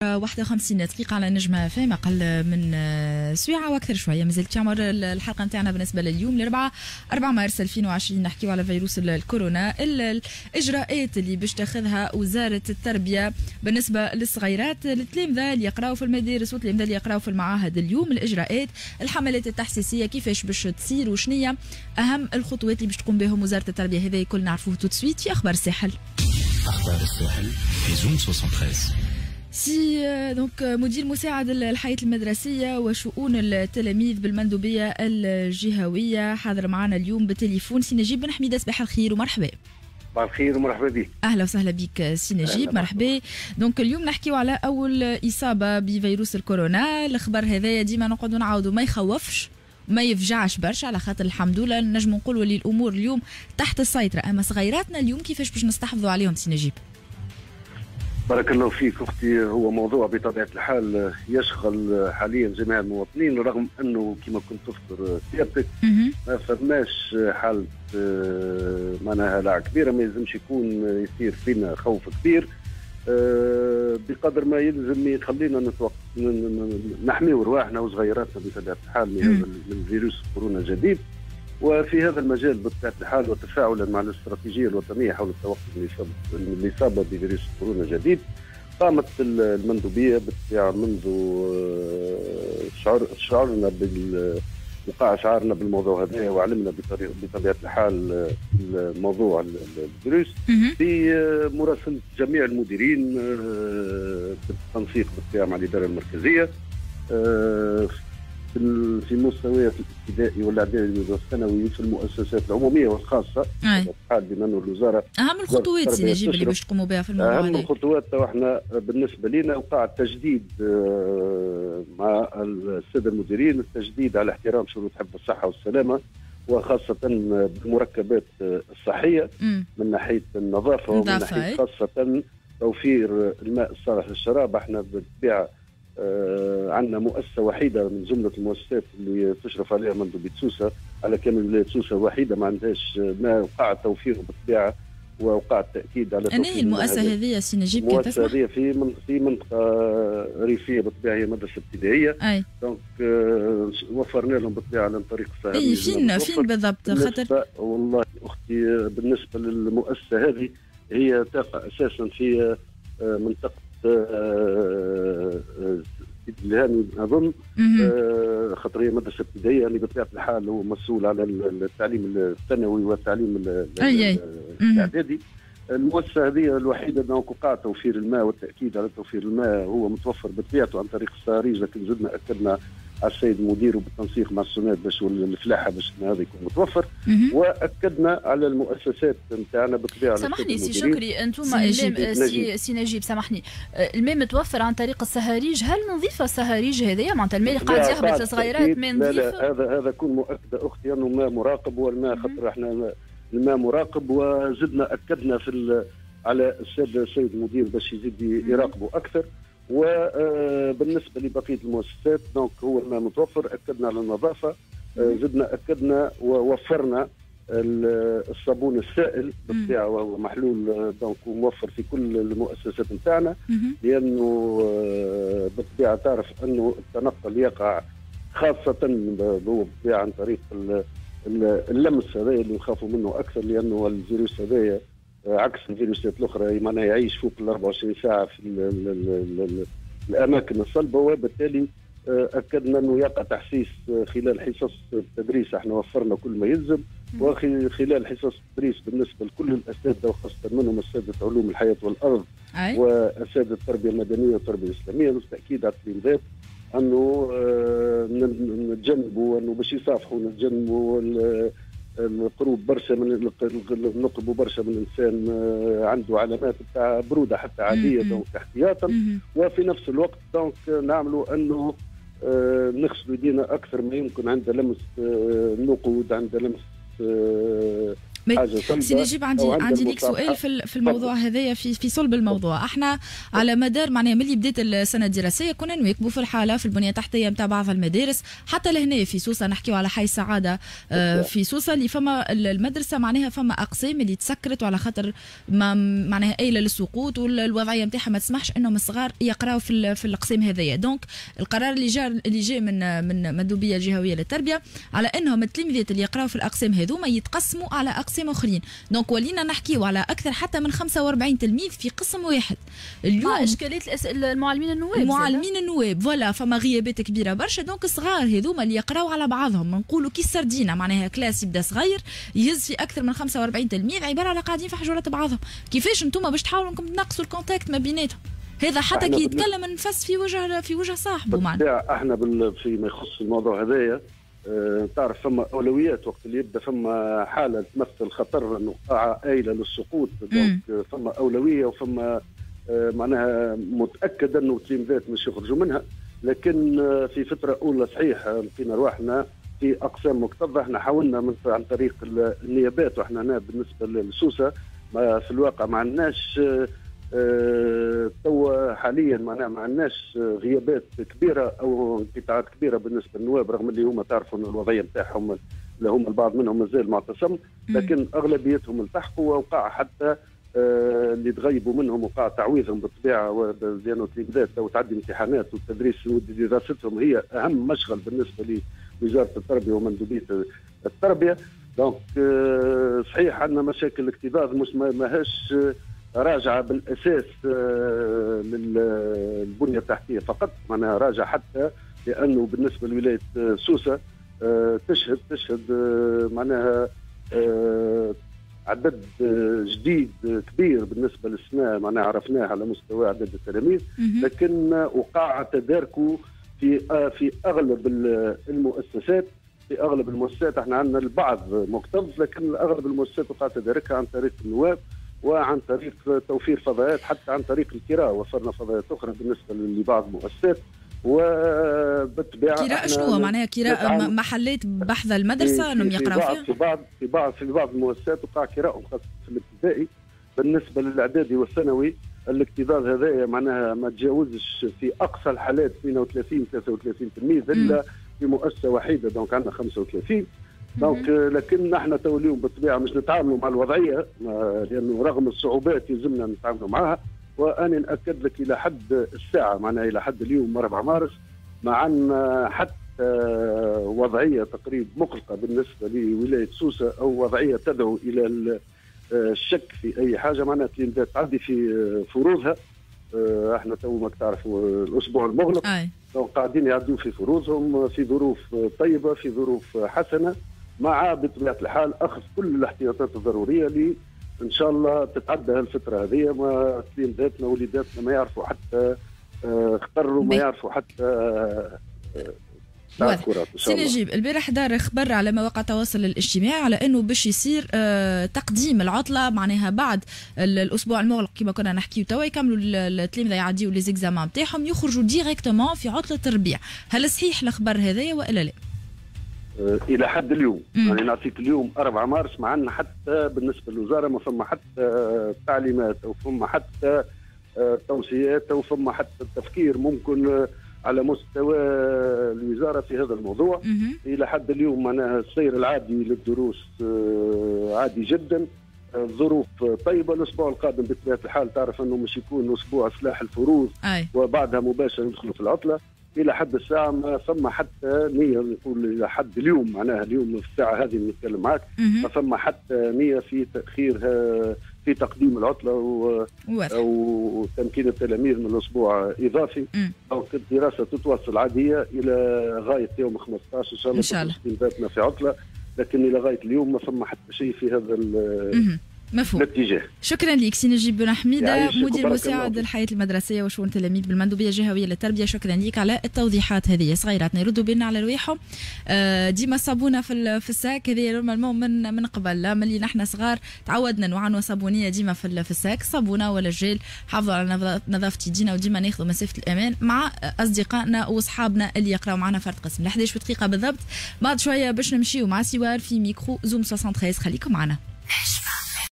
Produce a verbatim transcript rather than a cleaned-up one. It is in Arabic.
واحد وخمسين دقيقة على نجمة فهم أقل من سويعة وأكثر شوية. مازال تعمر الحلقة نتاعنا بالنسبة لليوم الأربعاء أربعة مارس ألفين وعشرين نحكيو على فيروس الكورونا، الإجراءات اللي باش تاخذها وزارة التربية بالنسبة للصغيرات التلامذة اللي يقراوا في المدارس والتلامذة اللي يقراوا في المعاهد. اليوم الإجراءات، الحملات التحسيسية كيفاش باش تصير وشنية أهم الخطوات اللي باش تقوم بهم وزارة التربية، هذا كل نعرفوه تو سويت في أخبار الساحل. أخبار الساحل في زون ثلاثة وستين. سي دونك مدير مساعد الحياة المدرسية وشؤون التلاميذ بالمندوبية الجهوية حاضر معنا اليوم بالتليفون سي نجيب بن حميدة. صباح الخير ومرحبا. صباح الخير ومرحبا بك. اهلا وسهلا بك سي نجيب، مرحبا. دونك اليوم نحكيو على اول اصابة بفيروس الكورونا. الخبر هذايا ديما نقعدوا نعاودوا ما يخوفش ما يفجعش برشا، على خاطر الحمد لله نجم نقولوا اللي الامور اليوم تحت السيطرة. اما صغيراتنا اليوم كيفاش باش نستحفظوا عليهم سي نجيب؟ بارك الله فيك اختي. هو موضوع بطبيعه الحال يشغل حاليا جميع المواطنين، رغم انه كما كنت تذكر سيادتك ما فماش حاله معناها هلع كبيره، ما يلزمش يكون يصير فينا خوف كبير بقدر ما يلزم يخلينا نتوقف نحميو رواحنا وصغيراتنا بطبيعه الحال من فيروس كورونا الجديد. وفي هذا المجال بطبيعه الحال وتفاعلا مع الاستراتيجيه الوطنيه حول التوقف من الاصابه بفيروس كورونا الجديد، قامت المندوبيه بالطبيعه منذ شعور شعورنا بال وقع شعارنا بالموضوع هذا وعلمنا بطبيعه الحال الموضوع الفيروس بمراسله جميع المديرين بالتنسيق بالطبيعه مع الاداره المركزيه في المستويات الابتدائي والاعدادي والثانوي في المؤسسات العموميه والخاصه. حال بما انه الوزاره اهم الخطوات سي نجيب اللي باش تقوموا بها في الموضوع هذا. اهم الخطوات احنا بالنسبه لنا وقع التجديد مع الساده المديرين، التجديد على احترام شروط حفظ الصحه والسلامه وخاصه بالمركبات الصحيه م. من ناحيه النظافه ومن ناحيه خاصه توفير الماء الصالح للشراب. احنا بالطبيعه آه عندنا مؤسسه وحيده من جمله المؤسسات اللي تشرف عليها مندوبيه سوسه على كامل ولايه سوسه، وحيده ما عندهاش ما وقع توفيره بالطبيعه ووقع التاكيد على توفير. أنا المؤسسه هذه سي نجيب كي تسمح؟ المؤسسه هذه في في منطقه ريفيه بالطبيعه، هي مدرسه ابتدائيه. اي دونك آه وفرنا لهم بالطبيعه عن طريق الصحه. اي فين فين بالضبط؟ خاطر والله اختي بالنسبه للمؤسسه هذه هي تقع اساسا في آه منطقه الهاني اظن، آه خاطر هي مدرسه ابتدائيه اللي بطبيعه الحال هو مسؤول على التعليم الثانوي والتعليم الاعدادي. المؤسسه هذه الوحيده انه وقع توفير الماء والتاكيد على توفير الماء هو متوفر بطبيعته عن طريق الصهاريج، لكن زدنا اكدنا على السيد المدير وبالتنسيق مع السنات باش الفلاحه باش هذا يكون متوفر، واكدنا على المؤسسات نتاعنا بالطبيعه. سامحني سي شكري، انتم سي, سي نجيب سامحني، الماء متوفر عن طريق الصهاريج، هل نضيف الصهاريج هذيا معناتها الماء اللي قاعد يهبط للصغيرات ما نضيف؟ لا لا هذا هذا كون مؤكده اختي انه الماء مراقب، والماء خاطر احنا الماء مراقب، وزدنا اكدنا في على السيد السيد المدير باش يزيد يراقبوا اكثر. وبالنسبه لبقيه المؤسسات دونك هو الماء متوفر، اكدنا على النظافه، زدنا اكدنا ووفرنا الصابون السائل بالطبيعه وهو محلول دونك موفر في كل المؤسسات نتاعنا، لانه بالطبيعه تعرف انه التنقل يقع خاصه بالطبيعه عن طريق اللمس هذا اللي نخافوا منه اكثر، لانه الفيروس هذايا عكس الفيروسات الاخرى معناها يعيش فوق ال أربعة وعشرين ساعه في ال ال ال ال الاماكن الصلبه، وبالتالي اكدنا انه يقع تحسيس خلال حصص التدريس. احنا وفرنا كل ما يلزم، وخلال حصص التدريس بالنسبه لكل الاساتذه وخاصه منهم اساتذه علوم الحياه والارض واساتذه التربيه المدنيه والتربيه الاسلاميه، بالتاكيد على التلميذات انه نتجنبوا انه باش يصافحوا نتجنبوا القروب برشا من نقربوا برشا من انسان عنده علامات تاع بروده حتى عاديه دونك احتياطا، وفي نفس الوقت دونك نعملوا انه نغسلوا يدينا اكثر ما يمكن عند لمس النقود، عند لمس حاجه صلبه. سي نجيب عندي عندي ليك سؤال في في الموضوع هذايا في في صلب الموضوع. احنا على مدار معناها ملي بدات السنه الدراسيه كنا نواكبوا في الحاله في البنيه التحتيه نتاع بعض المدارس، حتى لهنا في سوسه نحكيو على حي السعاده في سوسه اللي فما المدرسه معناها فما اقسام اللي تسكرت وعلى خاطر ما معناها قايله للسقوط والوضعيه نتاعها ما تسمحش انهم الصغار يقراوا في في الاقسام هذيا. دونك القرار اللي جاء اللي جاء من من مندوبيه الجهويه للتربيه على انهم التلاميذات اللي يقراوا في الاقسام هذوما يتقسموا على اقسام اخرين. دونك ولينا نحكيو على اكثر حتى من خمسة وأربعين تلميذ في قسم واحد. اليوم مع اشكاليه المعلمين النواب المعلمين النواب فوالا فما غيابات كبيره برشا. دونك الصغار هذوما اللي يقراوا على بعضهم نقولوا كي السردينه معناها كلاس يبدا صغير يهز في اكثر من خمسة وأربعين تلميذ عباره على قاعدين في حجرات بعضهم. كيفاش انتم باش تحاولوا انكم تنقصوا الكونتاكت ما بيناتهم؟ هذا حتى كي يتكلم نفس في وجه في وجه صاحبه معناها. احنا فيما يخص الموضوع هذايا اه تعرف فما اولويات وقت اللي يبدا فما حاله تمثل خطر انه قاعه قايله للسقوط. دونك فما اولويه وفما اه معناها متاكد انه التلميذات مش يخرجوا منها. لكن اه في فتره اولى صحيح لقينا رواحنا في اقسام مكتظه. احنا حاولنا من عن طريق النيابات واحنا هنا بالنسبه لسوسه ما في الواقع ما عندناش اه أه توا حاليا معناها ما عندناش غيابات كبيره او انقطاعات كبيره بالنسبه للنواب، رغم اللي هما تعرفوا ان الوضعيه نتاعهم هم البعض منهم مازال معتصم، لكن اغلبيتهم التحقوا ووقع حتى أه اللي تغيبوا منهم وقع تعويضهم بالطبيعه، لانه التلميذات تو تعدي امتحانات والتدريس ودراستهم هي اهم مشغل بالنسبه لوزاره التربيه ومندوبيه التربيه. دونك أه صحيح عندنا مشاكل اكتظاظ مش ماهاش راجعه بالاساس للبنيه التحتيه فقط، معناها راجعه حتى لانه بالنسبه لولايه سوسه تشهد تشهد معناها عدد جديد كبير بالنسبه للسنه معناها عرفناه على مستوى عدد التلاميذ، لكن وقع تداركه في في اغلب المؤسسات. في اغلب المؤسسات احنا عندنا البعض مكتظ، لكن اغلب المؤسسات وقع تداركها عن طريق النواب وعن طريق توفير فضاءات، حتى عن طريق الكراء وفرنا فضاءات اخرى بالنسبه لبعض المؤسسات. وبالطبيعه كراء شنو معناها كراء محلات بحذا المدرسه انهم يقراوا فيها؟ في بعض في بعض في بعض المؤسسات وقع كراء خاصه في الابتدائي. بالنسبه للاعدادي والثانوي الاكتظاظ هذايا معناها ما تجاوزش في اقصى الحالات اثنين وثلاثين ثلاثة وثلاثين تلميذ الا في مؤسسه وحيده، دونك عندنا خمسة وثلاثين. دونك لكن نحن تو اليوم بالطبيعه مش نتعاملوا مع الوضعيه لانه رغم الصعوبات يلزمنا نتعاملوا معها. وانا ناكد لك الى حد الساعه معناها الى حد اليوم أربعة مارس ما عندنا حتى وضعيه تقريبا مقلقه بالنسبه لولايه سوسه او وضعيه تدعو الى الشك في اي حاجه. معناها التلميذات تعدي في فروضها. احنا تو ما تعرفوا الاسبوع المغلق دونك قاعدين يعدوا في فروضهم في ظروف طيبه في ظروف حسنه، مع بطبيعه الحال اخذ كل الاحتياطات الضروريه لي ان شاء الله تتعدى الفتره هذه. ما تلميذاتنا وليداتنا ما يعرفوا حتى اختروا ما يعرفوا حتى واضح. سي نجيب البارح دار خبر على مواقع التواصل الاجتماعي على انه باش يصير آه تقديم العطله معناها بعد الاسبوع المغلق كما كنا نحكيو توا يكملوا التلاميذ يعديوا لي زيكزامان نتاعهم يخرجوا ديريكتومون في عطله الربيع. هل صحيح الخبر هذايا والا لا؟ آه الى حد اليوم يعني نعطيك اليوم أربعة مارس ما عندنا حتى بالنسبه للوزاره ما فما حتى تعليمات او فما حتى آه توصيات او فما حتى التفكير ممكن آه على مستوى الوزاره في هذا الموضوع. الى حد اليوم معناها السير العادي للدروس عادي جدا، الظروف طيبه. الاسبوع القادم بطبيعه الحال تعرف انه مش يكون اسبوع سلاح الفروض وبعدها مباشره ندخلوا في العطله. الى حد الساعه ما فما حتى نيه نقول الى حد اليوم معناها اليوم في الساعه هذه اللي نتكلم معك ما فما حتى نيه في تاخير في تقديم العطله او تمكين التلاميذ من الاسبوع اضافي. دونك الدراسه تتواصل عاديه الى غايه يوم خمسة عشر ان شاء الله ان شاء الله تلميذاتنا في عطله، لكن الى غايه اليوم ما فما حتى شيء في هذا مفهوم. الاتجاه. شكرا لك سي نجيب بن حميده مدير مساعد الحياه المدرسيه وشؤون التلاميذ بالمندوبيه الجهويه للتربيه. شكرا لك على التوضيحات هذه. صغيراتنا يردوا بينا على رواحهم ديما صابونه في في الساك هذه نورمالمون من من قبل لا ملي نحن صغار تعودنا نوعنوا صابونيه ديما في في الساك صابونه ولا جيل حافظوا على نظافه يدينا وديما ناخذوا مسافه الامان مع اصدقائنا واصحابنا اللي يقراوا معنا فرد قسم. إحدى عشر دقيقه بالضبط بعد شويه باش نمشيو مع سوار في ميكرو زوم ثلاثة وستين. خليكم معنا. نجمة.